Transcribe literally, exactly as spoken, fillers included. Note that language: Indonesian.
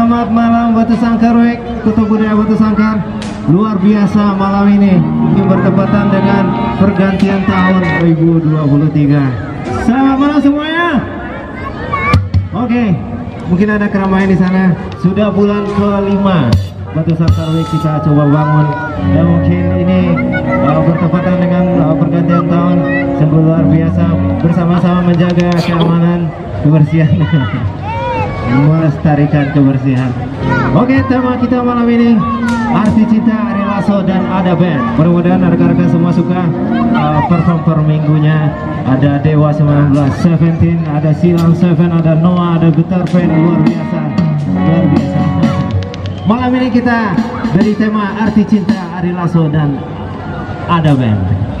Selamat malam Batu Sangkar Wek, Kota Budaya Batu Sangkar. Luar biasa malam ini, ini bertepatan dengan pergantian tahun dua ribu dua puluh tiga. Selamat malam semuanya. Oke, mungkin ada keramaian di sana. Sudah bulan kelima Batu Sangkar Week kita coba bangun, dan mungkin ini uh, bertepatan dengan uh, pergantian tahun. Sungguh luar biasa, bersama-sama menjaga keamanan, kebersihan, melestarikan kebersihan. Oke, tema kita malam ini Arti Cinta, Ari Lasso dan Ada Band. Mudah-mudahan rekan-rekan semua suka uh, perform per minggunya. Ada Dewa sembilan belas, Seventeen, ada Silam Seven, ada Noah, ada Getar Band. Luar biasa, luar biasa. Malam ini kita dari tema Arti Cinta, Ari Lasso dan Ada Band.